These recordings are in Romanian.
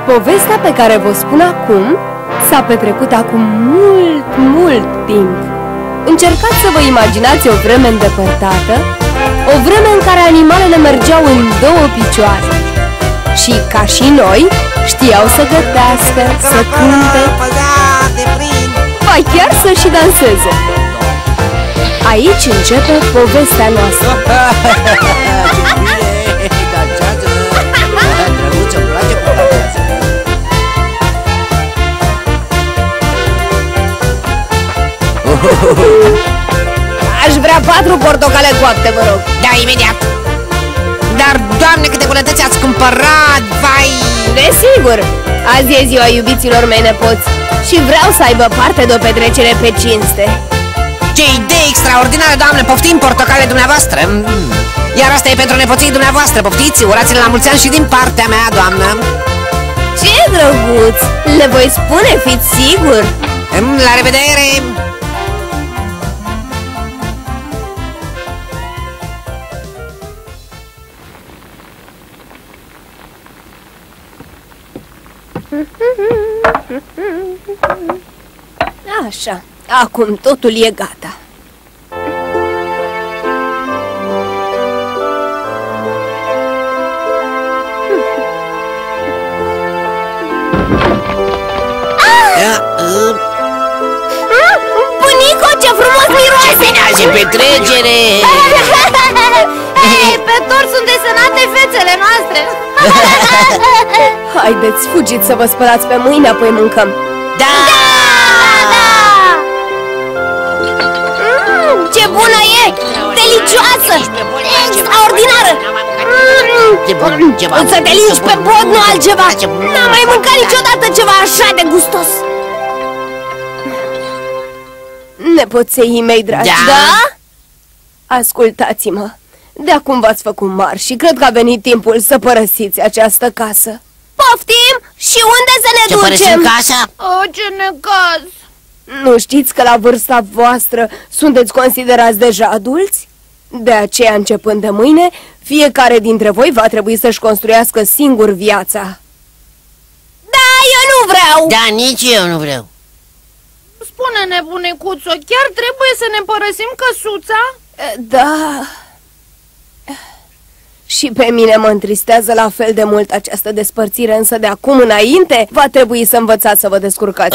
Povestea pe care vă spun acum s-a petrecut acum mult timp. Încercați să vă imaginați o vreme îndepărtată, o vreme în care animalele mergeau în două picioare și, ca și noi, știau să gătească, să cânte, ba chiar să și danseze. Aici începe povestea noastră. Aș vrea 4 portocale coapte, vă rog. Da, imediat. Dar, Doamne, câte bunătăți ați cumpărat, vai! Desigur, azi e ziua iubiților mei nepoți și vreau să aibă parte de o petrecere pe cinste. Ce idee extraordinară, Doamne! Poftim portocale dumneavoastră! Iar asta e pentru nepoții dumneavoastră, poftiți! Urați-le la mulți ani și din partea mea, Doamnă! Ce drăguț! Le voi spune, fiți sigur! La revedere! Așa, acum totul e gata. Bunico, ce frumos miroase! Ce bine azi petrecere! Pe toți sunt desenate fețele noastre! Haideți, fugiți să vă spălați pe mâini, apoi mâncăm. Da! Ce bună e! Delicioasă! Extraordinară! Să te lingi pe pod, nu altceva! N-am mai mâncat niciodată ceva așa de gustos! Nepoței mei dragi, Da? Ascultați-mă. De acum v-ați făcut mari și cred că a venit timpul să părăsiți această casă. Poftim? Și unde să ne Ce ducem? părăsim casa? Oh, ce necaz! Nu știți că la vârsta voastră sunteți considerați deja adulți? De aceea, începând de mâine, fiecare dintre voi va trebui să-și construiască singur viața. Da, eu nu vreau! Da, nici eu nu vreau. Spune-ne, bunicuțo, chiar trebuie să ne părăsim căsuța? Da... Și pe mine mă întristează la fel de mult această despărțire, însă de acum înainte va trebui să învățați să vă descurcați.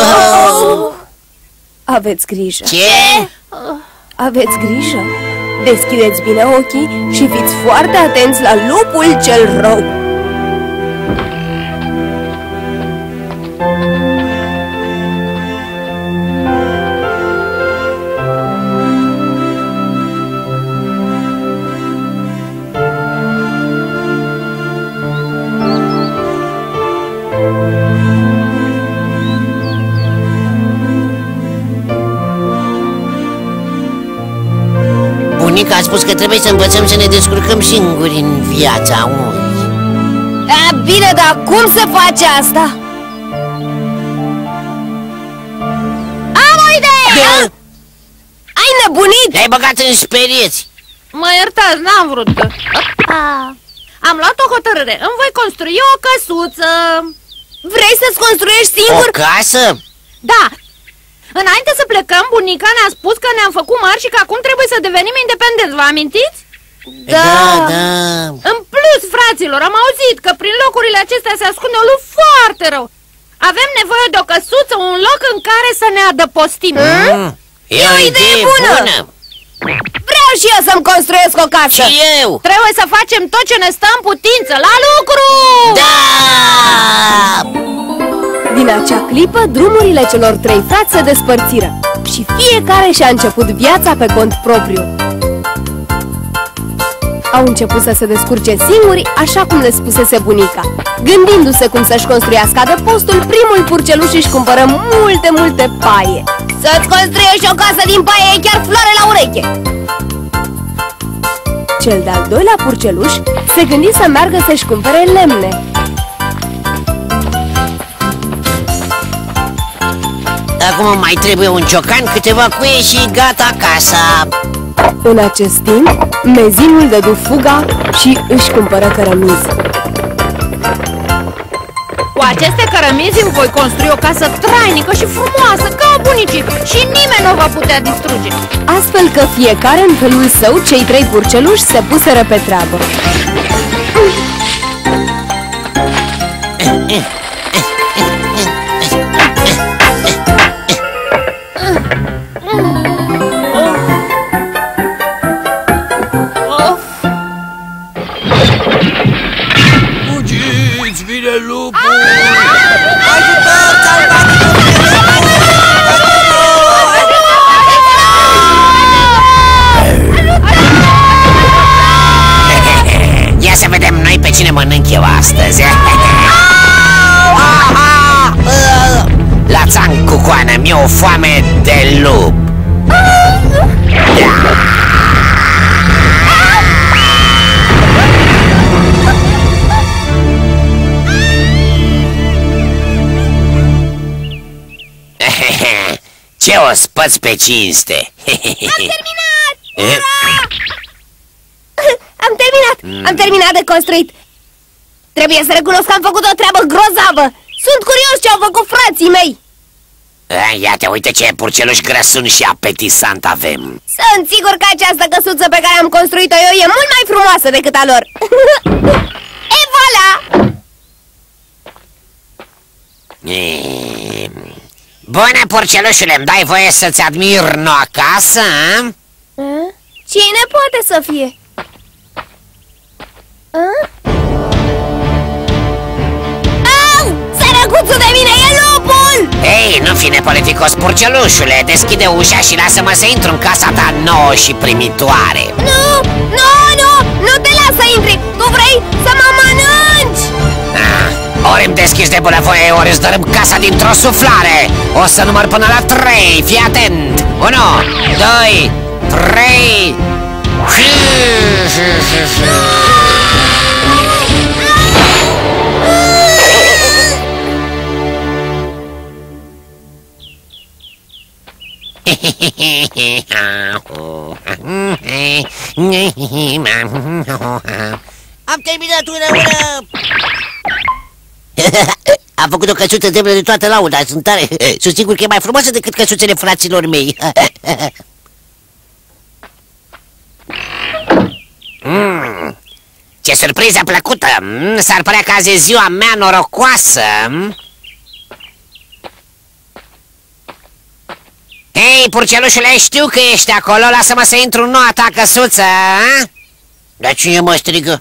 Aveți grijă. Ce? Aveți grijă. Deschideți bine ochii și fiți foarte atenți la lupul cel rău. Bunica a spus că trebuie să învățăm să ne descurcăm singuri în viața omului. Bine, dar cum se face asta? Am o idee! Ai nebunit? Te-ai băgat în sperieți. Mă iertați, n-am vrut. Am luat o hotărâre. Îmi voi construi o căsuță. Vrei să-ți construiești singur? O casă? Da. Înainte să plecăm, bunica ne-a spus că ne-am făcut mari și că acum trebuie să devenim independenți. Vă amintiți? Da. În plus, fraților, am auzit că prin locurile acestea se ascunde un lup foarte rău. Avem nevoie de o căsuță, un loc în care să ne adăpostim. E o idee bună! Vreau și eu să-mi construiesc o casă. Și eu! Trebuie să facem tot ce ne stă în putință. La lucru! Da! Din acea clipă, drumurile celor 3 frați se despărțiră și fiecare și-a început viața pe cont propriu. Au început să se descurce singuri, așa cum le spusese bunica. Gândindu-se cum să-și construiască adăpostul, primul purceluș își cumpără multe paie. Să-ți construiești o casă din paie e chiar floare la ureche. Cel de-al doilea purceluș se gândi să meargă să-și cumpere lemne. Acum mai trebuie un ciocan, câteva cuie și gata casa. În acest timp, mezinul dădu fuga și își cumpără cărămizi. aceste cărămizi îmi voi construi o casă trainică și frumoasă, ca a bunicii, și nimeni nu o va putea distruge. Astfel că fiecare în felul său, cei 3 purceluși se puseră pe treabă. Fugiți, vine lupul! Ia să vedem noi pe cine mănânc eu astăzi. La țanc cu coană, mi-e o foame de lup. Ce o spăți pe cinste? Am terminat! Am terminat! Am terminat de construit! Trebuie să recunosc că am făcut o treabă grozavă! Sunt curios ce au făcut frații mei! Iată, uite ce purceluși grăsun și apetisant avem! Sunt sigur că această căsuță pe care am construit-o eu e mult mai frumoasă decât a lor! E voilà! Bună, purcelușule, îmi dai voie să-ți admir noua casă? Cine poate să fie? Au! Sărăcuțul de mine, e lupul! Ei, nu fi nepoliticos, purcelușule, deschide ușa și lasă-mă să intru în casa ta nouă și primitoare. Nu! Nu te las să intri! Tu vrei să mă mănânci! Ori îmi deschizi de bunăvoie, ori îți dărâm casa dintr-o suflare. O să număr până la 3, fii atent. 1, 2, 3. Am terminat una! Am făcut o căsuță demnă de toată lauda, sunt tare. Sunt sigur că e mai frumoasă decât căsuțele fraților mei. Ce surpriză plăcută! S-ar părea că azi e ziua mea norocoasă. Hei, purcelușule, știu că ești acolo, lasă-mă să intru în noua ta căsuță. Dar cine mă strigă?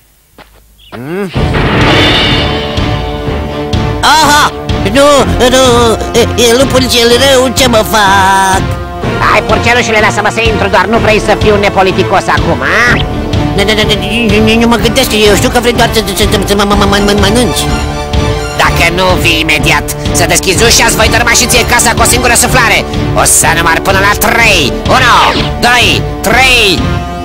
Aha! Nu, e lupul cel rău, ce mă fac? Hai, purcelușule, lasă-mă să intru, doar nu vrei să fiu nepoliticos acum, a? Nu mă gândesc, eu știu că vrei doar să mă mănânci. Dacă nu vii imediat să deschizi ușa, îți voi dărâma și ție casa cu o singură suflare. O să număr până la 3. 1, 2, 3.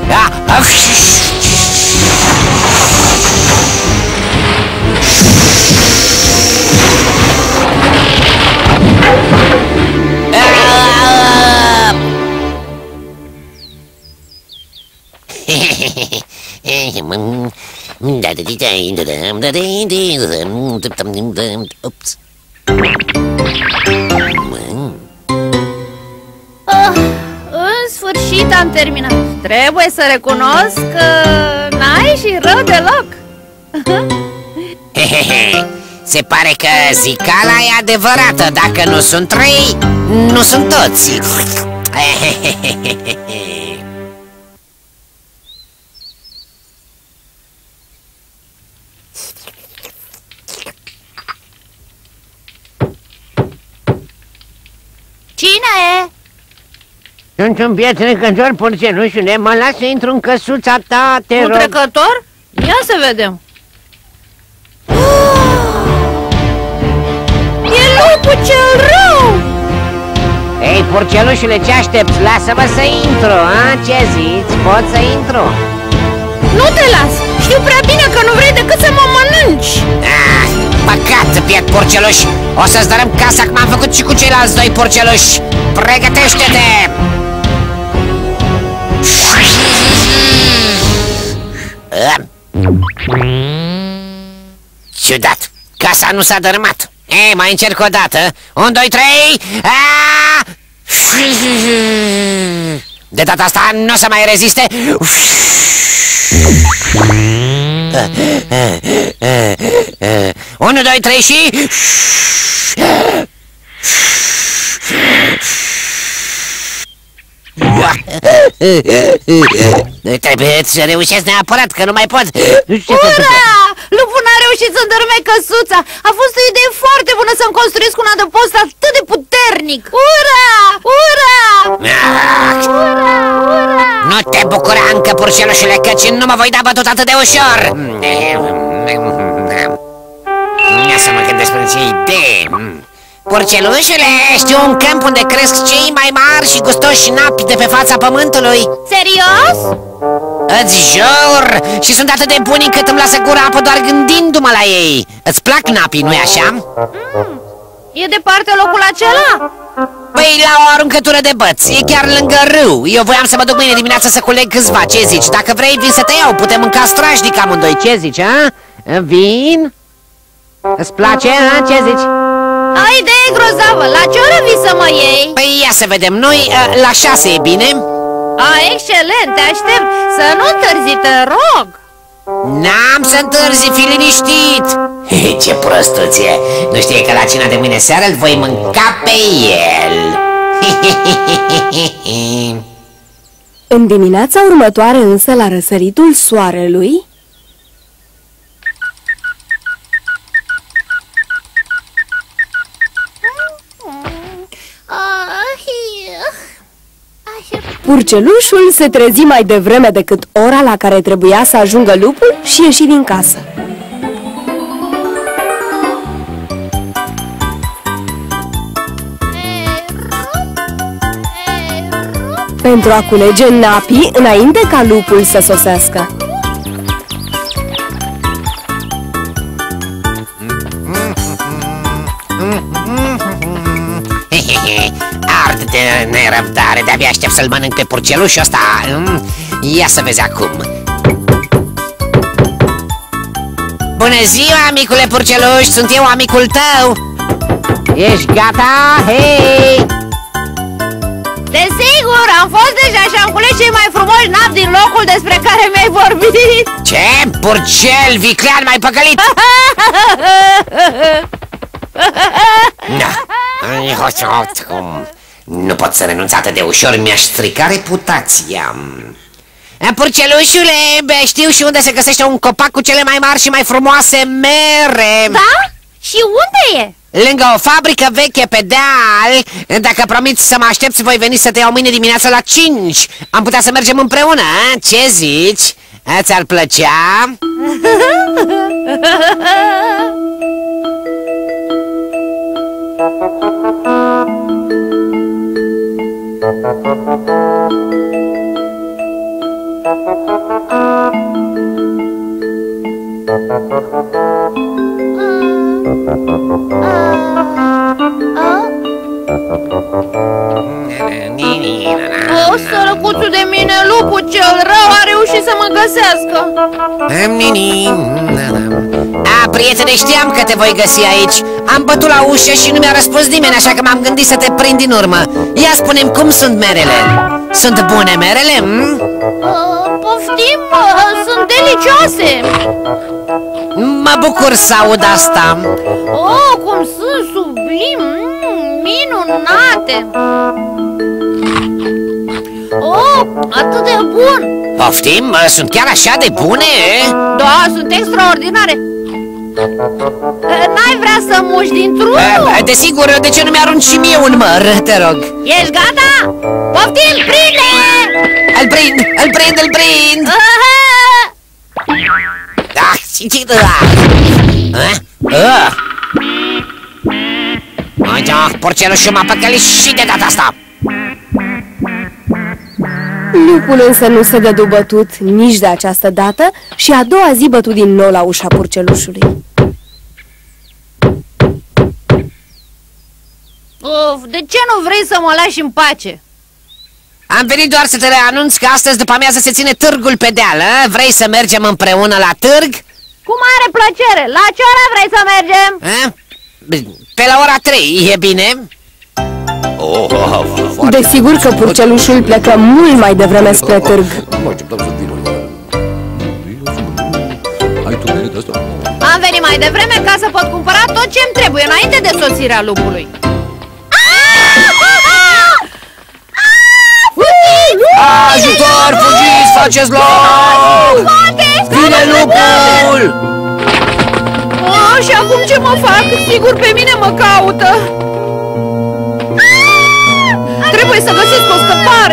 Ups. În sfârșit am terminat. Trebuie să recunosc că n-ai și rău deloc. Se pare că zicala e adevărată. Dacă nu sunt 3, nu sunt toți. Cine e? Sunt un biet trecător, purcelușule, mă las să intru în căsuța ta, te Un rog. trecător? Ia să vedem. E lupul cel rău! Ei, purcelușule, ce aștepți? Lasă-mă să intru, a? Ce zici? Pot să intru? Nu te las! Știu prea bine că nu vrei decât să mă mănânci! Păcat, biet purceluș! O să-ți dărâm casa cum am făcut și cu ceilalți 2 purceluși! Pregătește-te! Ciudat! casa nu s-a dărâmat. Ei, mai încerc o dată. 1, 2, 3. De data asta nu o să mai reziste. Unu, doi, trei și... Trebuie să reușesc neapărat, că nu mai pot. Ura! Lupul n-a reușit să îndărâme căsuța. A fost o idee foarte bună să-mi construiesc un adăpost atât de puternic. Ura! Ura! Nu te bucura încă, purcelușule, căci nu mă voi da bătut atât de ușor. Ia să mă gândesc până ce idee. Purcelușule, știu un câmp unde cresc cei mai mari și gustoși napi de pe fața pământului. Serios? Îți jur! Și sunt atât de buni încât îmi lasă gura apă doar gândindu-mă la ei. Îți plac napii, nu-i așa? E departe locul acela? Păi la o aruncătură de băți, e chiar lângă râu. Eu voiam să mă duc mâine dimineață să culeg câțiva, ce zici? Dacă vrei, vin să te iau, putem mânca strașnic amândoi, ce zici, a? Vin? Îți place, a? Ce zici? Ai idee grozavă, la ce oră vii să mă iei? Păi ia să vedem, noi la 6 e bine? Excelent, te aștept, să nu întârzi, te rog. N-am să întârzi, fi liniștit. Ce prostuț e. Nu știe că la cina de mâine seară îl voi mânca pe el. În dimineața următoare însă, la răsăritul soarelui, purcelușul se trezi mai devreme decât ora la care trebuia să ajungă lupul și ieși din casă. Pentru a culege napii înainte ca lupul să sosească. Ard de nerăbdare, de-abia aștept să-l mănânc pe purcelușul ăsta. Ia să vezi acum. Bună ziua, amicule purceluș, sunt eu, amicul tău. Ești gata? Hei! Desigur, am fost deja și am cules cei mai frumoși napi din locul despre care mi-ai vorbit. Ce? Purcel, viclean, m-ai păcălit! Nu pot să renunț atât de ușor, mi-aș strica reputația. Purcelușule, știu și unde se găsește un copac cu cele mai mari și mai frumoase mere. Da? Și unde e? Lângă o fabrică veche pe deal. Dacă promiți să mă aștepți, voi veni să te iau mâine dimineața la 5. Am putea să mergem împreună, ce zici? Ți-ar plăcea? Sărăcuțul de mine, lupul cel rău a reușit să mă găsească. Prietene, știam că te voi găsi aici. Am bătut la ușă și nu mi-a răspuns nimeni, așa că m-am gândit să te prind din urmă. Ia spune-mi, cum sunt merele? Sunt bune merele? Poftim, sunt delicioase. Mă bucur să aud asta. Oh, cum sunt sublim, minunate. Oh, atât de bun. Poftim? Sunt chiar așa de bune? Da, sunt extraordinare. N-ai vrea să muși dintr-unul? Desigur, de ce nu mi-arunci și mie un măr, te rog? Ești gata? Poftim, prinde! Îl prind, îl prind, îl prind! Porcelușul m-a păcălit și de data asta. Lupul însă nu se dădu bătut nici de această dată și a doua zi bătu din nou la ușa purcelușului. Of, de ce nu vrei să mă lași în pace? Am venit doar să te reanunț că astăzi după amiază se ține târgul pe deal, a? Vrei să mergem împreună la târg? Cu mare plăcere! La ce oră vrei să mergem? Pe la ora 3, e bine? Desigur că purcelușul plecă mult mai devreme spre târg. Am venit mai devreme ca să pot cumpăra tot ce-mi trebuie înainte de sosirea lupului. Ajutor, fugiți, faceți loc! Vine lupul! Și acum ce mă fac? Sigur pe mine mă caută. Trebuie să găsesc o scăpare.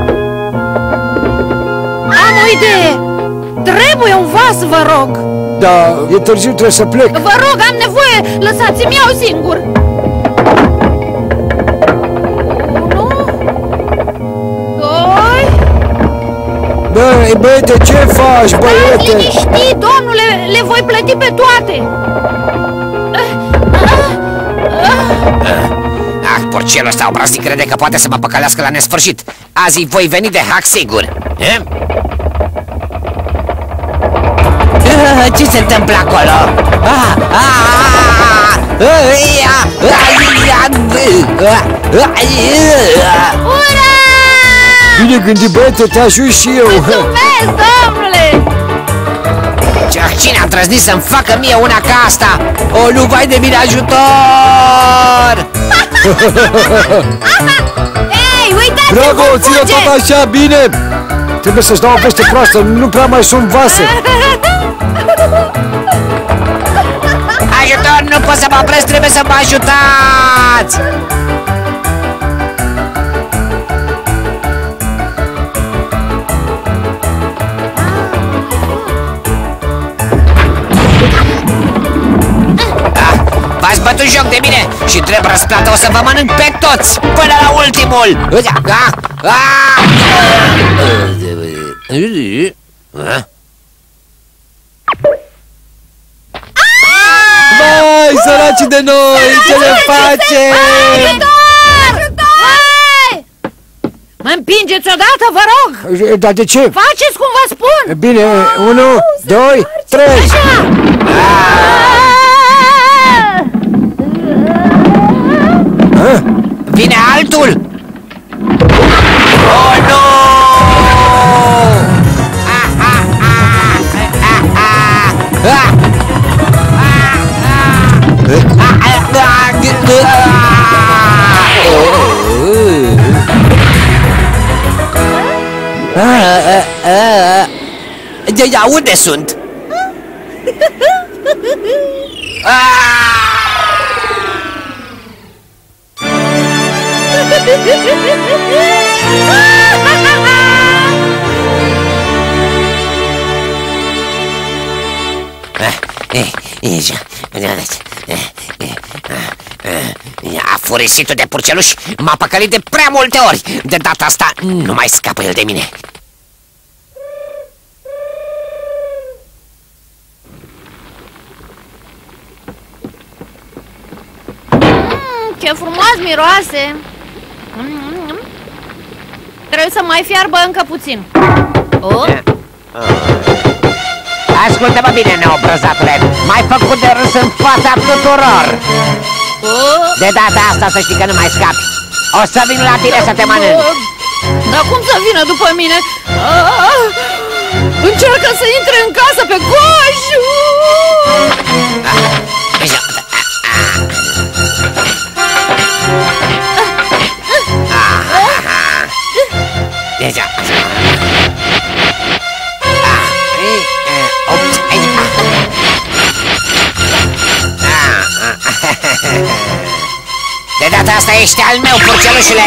Am o idee. Trebuie un vas, vă rog. Da, e târziu, trebuie să plec. Vă rog, am nevoie. Lăsați-mi iau singur. 1, 2. Băi, băiete, ce faci, băiete? Stați liniștit, domnule, le voi plăti pe toate. Porcelul ăsta obraznic crede că poate să mă păcălească la nesfârșit. Azi voi veni de hack sigur. Ce se întâmplă acolo? Ura! Bine gândit, băiete, te ajut și eu. Mulțumesc, domnule! Cine a îndrăznit să-mi facă mie una ca asta? O, nu vai de mine, ajutor! Ei, uitați-vă Bravo, cum ține fuge! tot așa, bine! Trebuie să-și dau o veste proastă, nu prea mai sunt vase. Ajutor, nu pot să mă opresc, trebuie să mă ajutați! V-ați bătut joc de mine și drept răsplată o să vă mănânc pe toți până la ultimul! Vai, săraci de noi, ce ne facem? Ajutor! Mă împingeți odată, vă rog! Dar de ce? Faceți cum vă spun! Bine, 1, 2, 3. Vine altul! Oh, nu! Ia, unde sunt? Afurisitul de purceluș m-a păcălit de prea multe ori. De data asta nu mai scapă el de mine. Ce frumos miroase! Trebuie să mai fiarbă încă puțin. Ascultă-mă bine, neobrăzatule, m-ai făcut de râs în fața tuturor. De data asta să știi că nu mai scapi. O să vin la tine să te mănânc. Dar cum să vină după mine? Încearcă să intre în casă pe coș! De data asta ești al meu, purcelușule!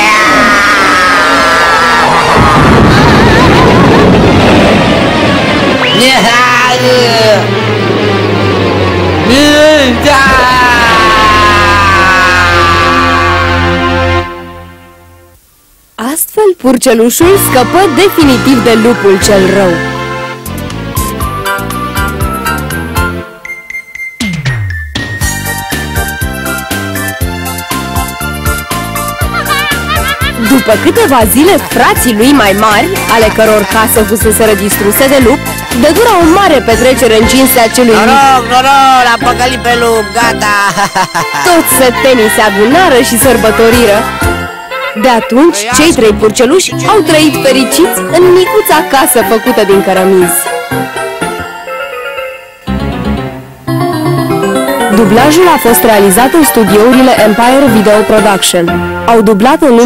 Astfel, purcelușul scăpă definitiv de lupul cel rău. După câteva zile, frații lui mai mari, ale căror case fuseseră distruse de lup, dădură o mare petrecere în cinstea celui mic. Noroc, l-am păcălit pe lup, gata! Toți sătenii se adunară și sărbătoriră. De atunci, cei 3 purceluși au trăit fericiți în micuța casă făcută din cărămizi. Dublajul a fost realizat în studiourile Empire Video Production. Au dublat în